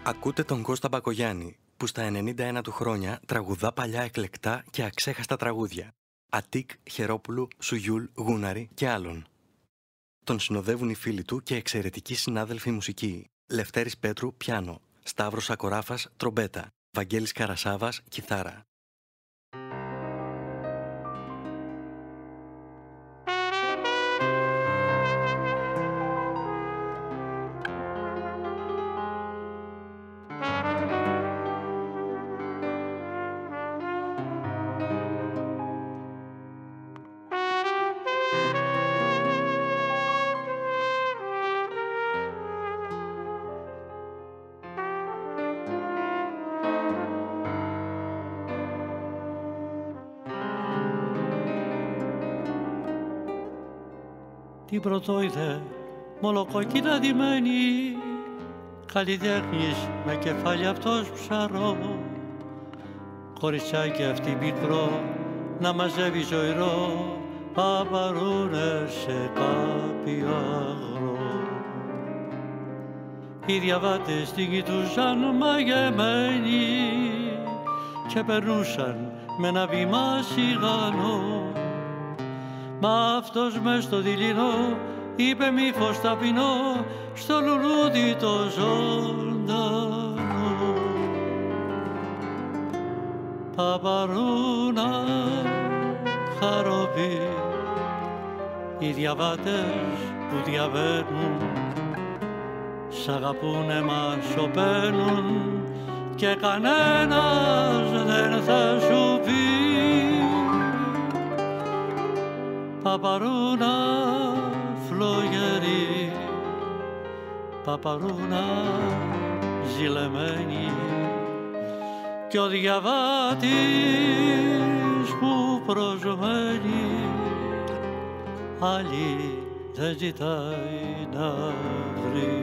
Ακούτε τον Κώστα Μπακογιάννη, που στα 91 του χρόνια τραγουδά παλιά εκλεκτά και αξέχαστα τραγούδια. Αττικ, Χερόπουλου, Σουγιούλ, Γούναρη και άλλων. Τον συνοδεύουν οι φίλοι του και εξαιρετικοί συνάδελφοι μουσικοί. Λευτέρης Πέτρου, πιάνο. Σταύρος Ακοράφας, τρομπέτα. Βαγγέλης Καρασάβας, κιθάρα. Την πρωτόιδε μολοκόκκινα ντυμένη, καλλιτέχνης με κεφάλι αυτός ψαρό, κοριτσάκι αυτή μικρό να μαζεύει ζωηρό παπαρούνες σε κάποιο αγρό. Οι διαβάτες την κοιτούσαν μαγεμένοι και περνούσαν με ένα βήμα σιγανό. Μα αυτός μες στο δειλινό είπε μη φως ταπεινό στο λουλούδι το ζωντανό. Παπαρούνα χαροπή, οι διαβάτες που διαβαίνουν σ' αγαπούνε μα σωπαίνουν και κανένας δεν θα σου πει. Παπαρούνα φλογερή, παπαρούνα ζηλεμένη κι ο διαβάτης που προσμένει άλλη δεν ζητάει να βρει.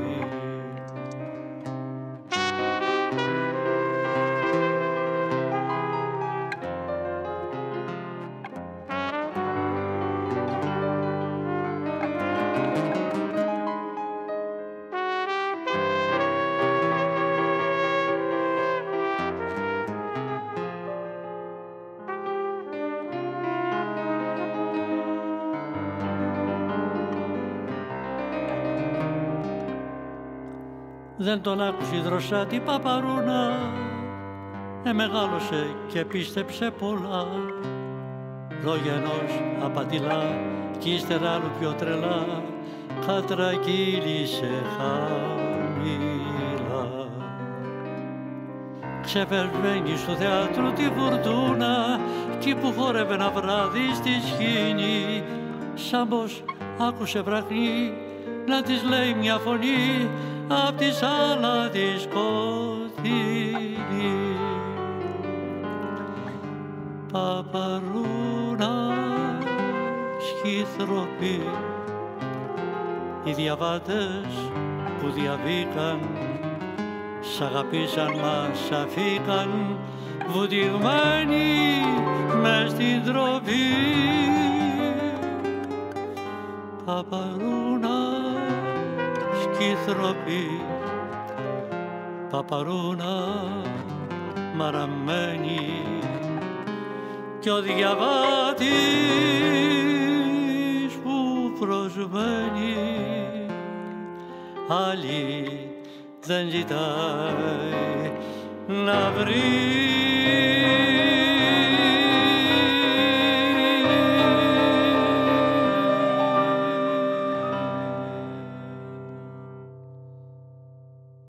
Δεν τον άκουσε η δροσάτη παπαρούνα, μεγάλωσε και πίστεψε πολλά. Λόγια ενός απατηλά κι ύστερα άλλου πιο τρελά, κατρακύλησε χαμηλά. Ξεπερνμένη στο θέατρο τη φουρτούνα, κι που χόρευε ένα βράδυ στη σκηνή, σαν πως άκουσε βραχνή να της λέει μια φωνή απ' τη σάλα τη σκοτεινή. Παπαρούνα σχήθροπη, οι διαβάτες που διαβήκαν σ' αγαπήσαν μα σ' αφήκαν βουτυγμένοι μες στην τροπή. Παπαρούνα σκήθροπη, παπαρούνα μαραμένη κι ο διαβάτης που προσμένει άλλη δεν ζητάει να βρει.